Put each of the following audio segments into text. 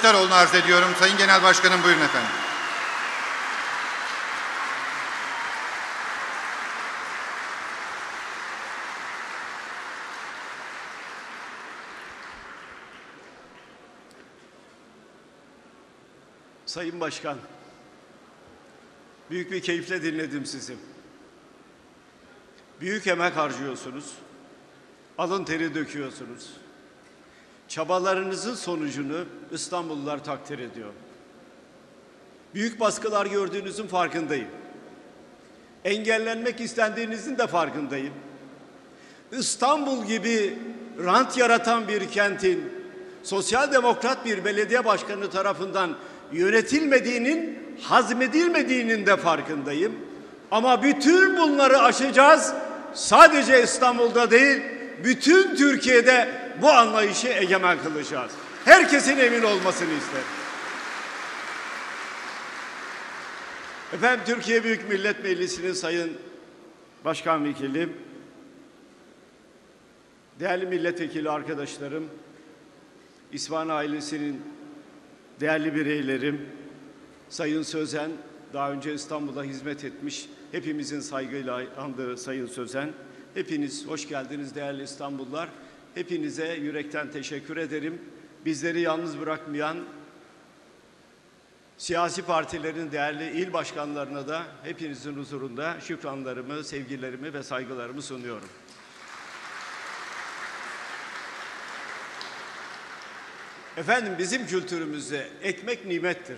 Kılıçdaroğlu'nu arz ediyorum. Sayın Genel Başkanım, buyurun efendim. Sayın Başkan, büyük bir keyifle dinledim sizi. Büyük emek harcıyorsunuz, alın teri döküyorsunuz. Çabalarınızın sonucunu İstanbullular takdir ediyor. Büyük baskılar gördüğünüzün farkındayım. Engellenmek istendiğinizin de farkındayım. İstanbul gibi rant yaratan bir kentin sosyal demokrat bir belediye başkanı tarafından yönetilmediğinin, hazmedilmediğinin de farkındayım. Ama bütün bunları aşacağız. Sadece İstanbul'da değil, bütün Türkiye'de bu anlayışı egemen kılacağız. Herkesin emin olmasını isterim. Efendim, Türkiye Büyük Millet Meclisi'nin Sayın Başkan Vekilim, değerli milletvekili arkadaşlarım, İsvan ailesinin değerli bireylerim, Sayın Sözen, daha önce İstanbul'a hizmet etmiş, hepimizin saygıyla andığı Sayın Sözen, hepiniz hoş geldiniz değerli İstanbullular. Hepinize yürekten teşekkür ederim. Bizleri yalnız bırakmayan siyasi partilerin değerli il başkanlarına da hepinizin huzurunda şükranlarımı, sevgilerimi ve saygılarımı sunuyorum. Efendim, bizim kültürümüzde ekmek nimettir.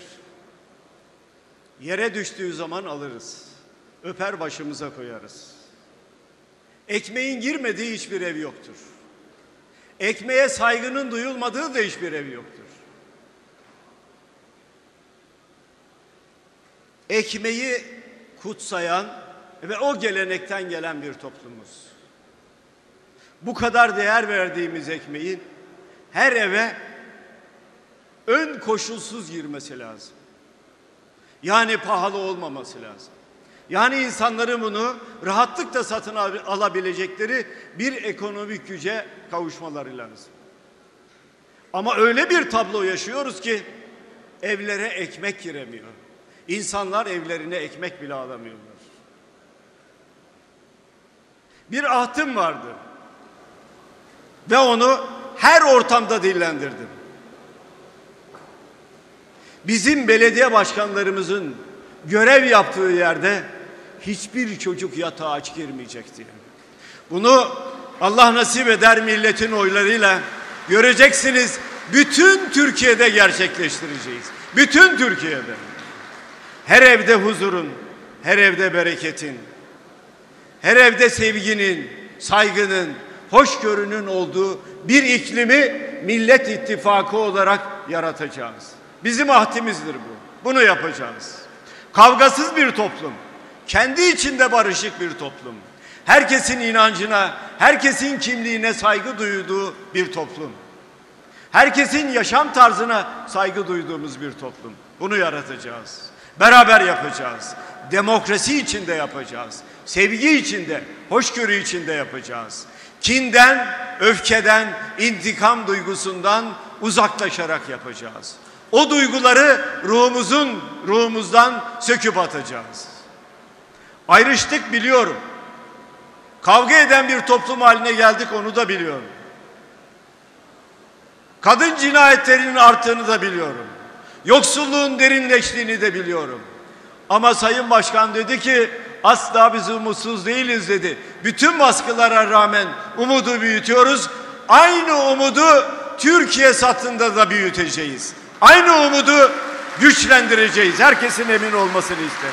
Yere düştüğü zaman alırız. Öper başımıza koyarız. Ekmeğin girmediği hiçbir ev yoktur. Ekmeğe saygının duyulmadığı da hiçbir ev yoktur. Ekmeği kutsayan ve o gelenekten gelen bir toplumuz. Bu kadar değer verdiğimiz ekmeğin her eve ön koşulsuz girmesi lazım. Yani pahalı olmaması lazım. Yani insanların bunu rahatlıkla satın alabilecekleri bir ekonomik güce kavuşmaları lazım. Ama öyle bir tablo yaşıyoruz ki evlere ekmek giremiyor. İnsanlar evlerine ekmek bile alamıyorlar. Bir ahtım vardı ve onu her ortamda dillendirdim. Bizim belediye başkanlarımızın görev yaptığı yerde hiçbir çocuk yatağa aç girmeyecek diye. Bunu Allah nasip eder milletin oylarıyla göreceksiniz, bütün Türkiye'de gerçekleştireceğiz. Bütün Türkiye'de. Her evde huzurun, her evde bereketin, her evde sevginin, saygının, hoşgörünün olduğu bir iklimi Millet İttifakı olarak yaratacağız. Bizim ahdimizdir bu. Bunu yapacağız. Kavgasız bir toplum, kendi içinde barışık bir toplum, herkesin inancına, herkesin kimliğine saygı duyduğu bir toplum, herkesin yaşam tarzına saygı duyduğumuz bir toplum. Bunu yaratacağız. Beraber yapacağız. Demokrasi içinde yapacağız. Sevgi içinde, hoşgörü içinde yapacağız. Kinden, öfkeden, intikam duygusundan uzaklaşarak yapacağız. O duyguları ruhumuzdan söküp atacağız. Ayrıştık, biliyorum. Kavga eden bir toplum haline geldik, onu da biliyorum. Kadın cinayetlerinin arttığını da biliyorum. Yoksulluğun derinleştiğini de biliyorum. Ama Sayın Başkan dedi ki asla biz umutsuz değiliz dedi. Bütün baskılara rağmen umudu büyütüyoruz. Aynı umudu Türkiye satında da büyüteceğiz. Aynı umudu güçlendireceğiz. Herkesin emin olmasını isterim.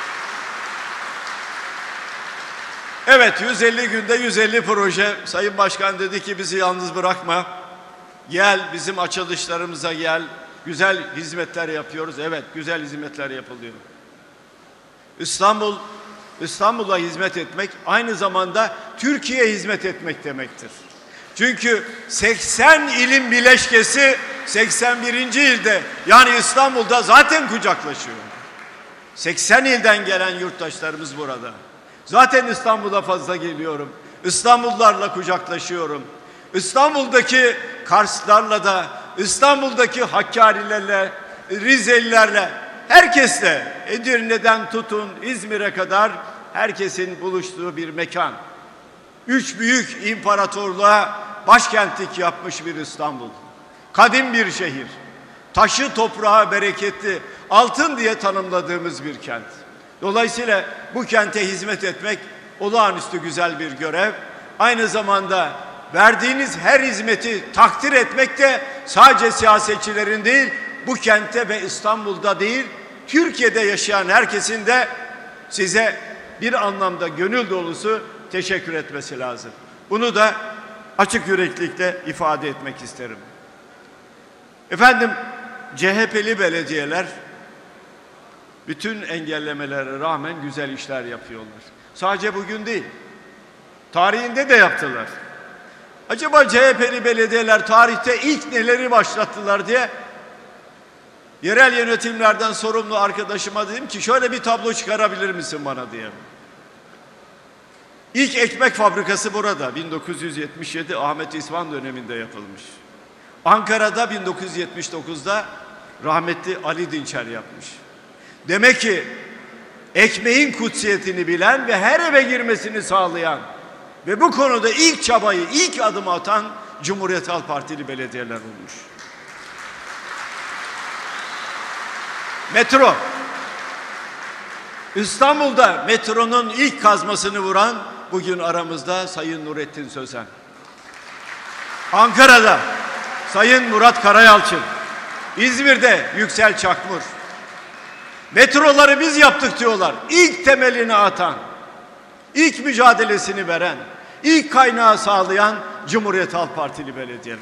Evet, 150 günde 150 proje. Sayın Başkan dedi ki bizi yalnız bırakma. Gel bizim açılışlarımıza gel. Güzel hizmetler yapıyoruz. Evet, güzel hizmetler yapılıyor. İstanbul'a hizmet etmek aynı zamanda Türkiye'ye hizmet etmek demektir. Çünkü 80 ilin bileşkesi 81. ilde, yani İstanbul'da zaten kucaklaşıyor. 80 ilden gelen yurttaşlarımız burada. Zaten İstanbul'a fazla geliyorum. İstanbullularla kucaklaşıyorum. İstanbul'daki Karslarla da, İstanbul'daki Hakkarilerle, Rizelilerle, herkesle, Edirne'den tutun İzmir'e kadar herkesin buluştuğu bir mekan. Üç büyük imparatorluğa başkentlik yapmış bir İstanbul. Kadim bir şehir. Taşı toprağı bereketli, altın diye tanımladığımız bir kent. Dolayısıyla bu kente hizmet etmek olağanüstü güzel bir görev. Aynı zamanda verdiğiniz her hizmeti takdir etmek de sadece siyasetçilerin değil, bu kentte ve İstanbul'da değil, Türkiye'de yaşayan herkesin de size bir anlamda gönül dolusu teşekkür etmesi lazım. Bunu da açık yüreklilikle ifade etmek isterim. Efendim, CHP'li belediyeler bütün engellemelere rağmen güzel işler yapıyorlar. Sadece bugün değil, tarihinde de yaptılar. Acaba CHP'li belediyeler tarihte ilk neleri başlattılar diye yerel yönetimlerden sorumlu arkadaşıma dedim ki şöyle bir tablo çıkarabilir misin bana diye. İlk ekmek fabrikası burada 1977 Ahmet İsvan döneminde yapılmış. Ankara'da 1979'da rahmetli Ali Dinçer yapmış. Demek ki ekmeğin kutsiyetini bilen ve her eve girmesini sağlayan ve bu konuda ilk çabayı, ilk adımı atan Cumhuriyet Halk Partili belediyeler olmuş. Metro. İstanbul'da metronun ilk kazmasını vuran bugün aramızda Sayın Nurettin Sözen. Ankara'da Sayın Murat Karayalçın. İzmir'de Yüksel Çakmur. Metroları biz yaptık diyorlar. İlk temelini atan, ilk mücadelesini veren, ilk kaynağı sağlayan Cumhuriyet Halk Partili belediyeler.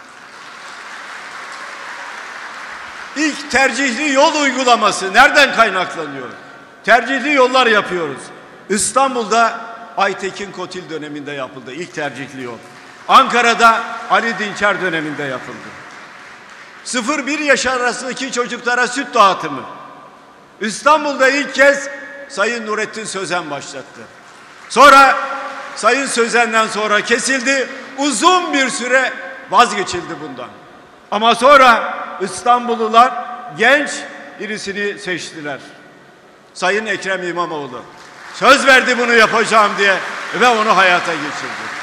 İlk tercihli yol uygulaması nereden kaynaklanıyor? Tercihli yollar yapıyoruz. İstanbul'da Aytekin Kotil döneminde yapıldı ilk tercihli yol. Ankara'da Ali Dinçer döneminde yapıldı. 0-1 yaş arasındaki çocuklara süt dağıtımı İstanbul'da ilk kez Sayın Nurettin Sözen başlattı. Sonra Sayın Sözen'den sonra kesildi. Uzun bir süre vazgeçildi bundan. Ama sonra İstanbullular genç birisini seçtiler. Sayın Ekrem İmamoğlu. Söz verdi bunu yapacağım diye ve onu hayata geçirdi.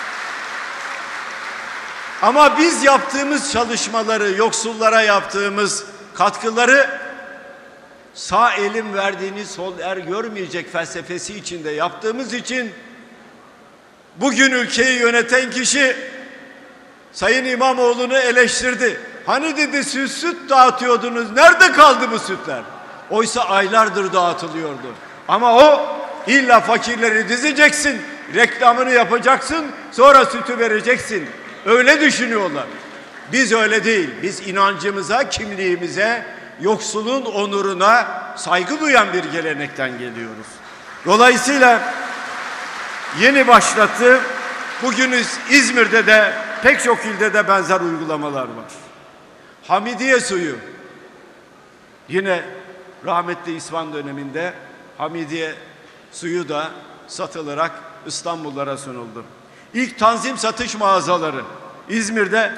Ama biz yaptığımız çalışmaları, yoksullara yaptığımız katkıları sağ elim verdiğini sol er görmeyecek felsefesi içinde yaptığımız için bugün ülkeyi yöneten kişi Sayın İmamoğlu'nu eleştirdi. Hani dedi siz süt dağıtıyordunuz, nerede kaldı bu sütler? Oysa aylardır dağıtılıyordu. Ama o illa fakirleri dizeceksin, reklamını yapacaksın, sonra sütü vereceksin. Öyle düşünüyorlar. Biz öyle değil. Biz inancımıza, kimliğimize, yoksulun onuruna saygı duyan bir gelenekten geliyoruz. Dolayısıyla yeni başlattı. Bugün İzmir'de de pek çok ilde de benzer uygulamalar var. Hamidiye suyu. Yine rahmetli İsvan döneminde Hamidiye suyu da satılarak İstanbullulara sunuldu. İlk tanzim satış mağazaları İzmir'de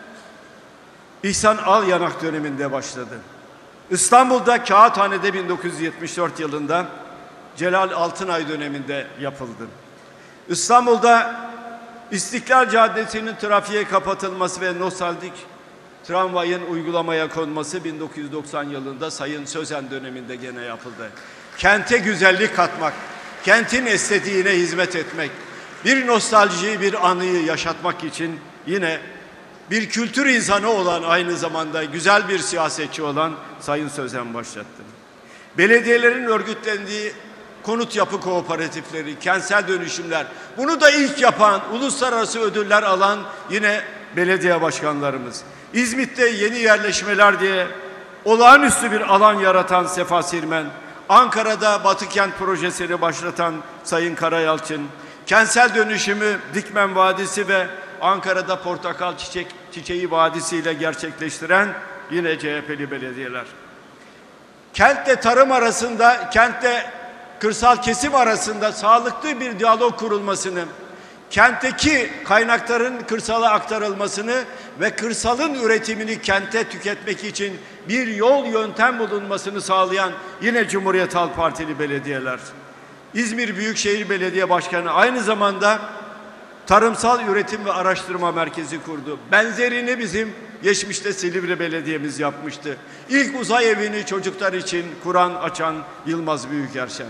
İhsan Alyanak döneminde başladı. İstanbul'da Kağıthane'de 1974 yılında Celal Altınay döneminde yapıldı. İstanbul'da İstiklal Caddesi'nin trafiğe kapatılması ve nostaljik tramvayın uygulamaya konması 1990 yılında Sayın Sözen döneminde gene yapıldı. Kente güzellik katmak, kentin estetiğine hizmet etmek, bir nostaljiyi, bir anıyı yaşatmak için yine bir kültür insanı olan, aynı zamanda güzel bir siyasetçi olan Sayın Sözen başlattı. Belediyelerin örgütlendiği konut yapı kooperatifleri, kentsel dönüşümler, bunu da ilk yapan, uluslararası ödüller alan yine belediye başkanlarımız. İzmit'te yeni yerleşmeler diye olağanüstü bir alan yaratan Sefa Sirmen, Ankara'da Batı Kent projesini başlatan Sayın Karayalçın, kentsel dönüşümü Dikmen Vadisi ve Ankara'da Portakal Çiçeği Vadisi ile gerçekleştiren yine CHP'li belediyeler. Kentle tarım arasında, kentle kırsal kesim arasında sağlıklı bir diyalog kurulmasını, kentteki kaynakların kırsala aktarılmasını ve kırsalın üretimini kente tüketmek için bir yol yöntem bulunmasını sağlayan yine Cumhuriyet Halk Partili belediyeler. İzmir Büyükşehir Belediye Başkanı aynı zamanda Tarımsal Üretim ve Araştırma Merkezi kurdu. Benzerini bizim geçmişte Silivri Belediye'miz yapmıştı. İlk uzay evini çocuklar için kuran, açan Yılmaz Büyükerşen.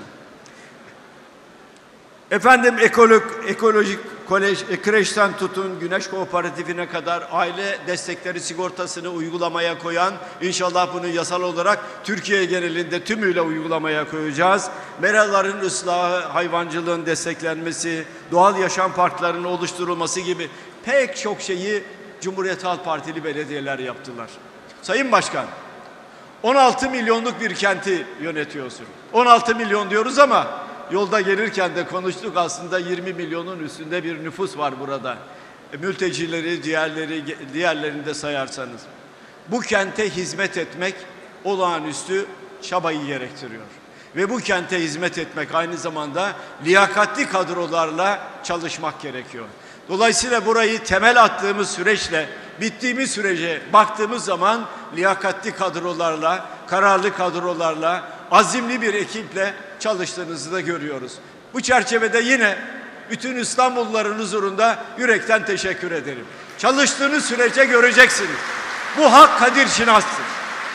Efendim ekolojik kolej, kreşten tutun güneş kooperatifine kadar aile destekleri sigortasını uygulamaya koyan, inşallah bunu yasal olarak Türkiye genelinde tümüyle uygulamaya koyacağız. Meraların ıslahı, hayvancılığın desteklenmesi, doğal yaşam parklarının oluşturulması gibi pek çok şeyi Cumhuriyet Halk Partili belediyeler yaptılar. Sayın Başkan, 16 milyonluk bir kenti yönetiyorsun. 16 milyon diyoruz ama yolda gelirken de konuştuk, aslında 20 milyonun üstünde bir nüfus var burada. Mültecileri, diğerlerini de sayarsanız. Bu kente hizmet etmek olağanüstü çabayı gerektiriyor. Ve bu kente hizmet etmek aynı zamanda liyakatli kadrolarla çalışmak gerekiyor. Dolayısıyla burayı temel attığımız süreçle bittiğimiz sürece baktığımız zaman liyakatli kadrolarla, kararlı kadrolarla, azimli bir ekiple çalıştığınızı da görüyoruz. Bu çerçevede yine bütün İstanbulluların huzurunda yürekten teşekkür ederim. Çalıştığınız sürece göreceksiniz. Bu hak kadir şinastır.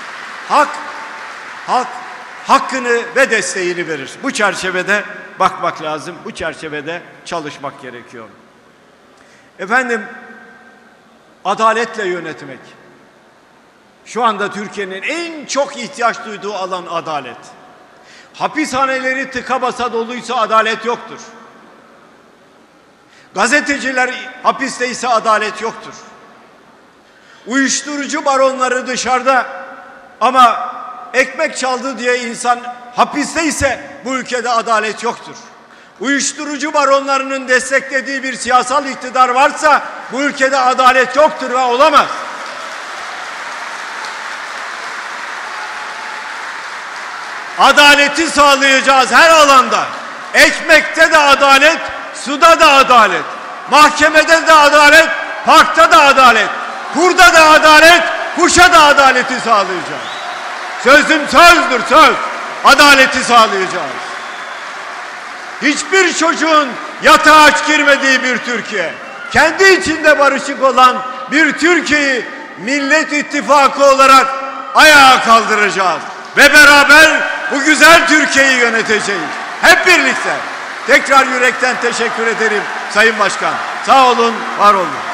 Halk hakkını ve desteğini verir. Bu çerçevede bakmak lazım. Bu çerçevede çalışmak gerekiyor. Efendim, adaletle yönetmek. Şu anda Türkiye'nin en çok ihtiyaç duyduğu alan adalet. Hapishaneleri tıka basa doluysa adalet yoktur. Gazeteciler hapisteyse adalet yoktur. Uyuşturucu baronları dışarıda ama ekmek çaldı diye insan hapisteyse bu ülkede adalet yoktur. Uyuşturucu baronlarının desteklediği bir siyasal iktidar varsa bu ülkede adalet yoktur ve olamaz. Adaleti sağlayacağız her alanda. Ekmekte de adalet, suda da adalet, mahkemede de adalet, parkta da adalet, kurda da adalet, kuşa da adaleti sağlayacağız. Sözüm sözdür, söz. Adaleti sağlayacağız. Hiçbir çocuğun yatağa aç girmediği bir Türkiye, kendi içinde barışık olan bir Türkiye'yi Millet İttifakı olarak ayağa kaldıracağız. Ve beraber bu güzel Türkiye'yi yöneteceğiz. Hep birlikte. Tekrar yürekten teşekkür ederim Sayın Başkan. Sağ olun, var olun.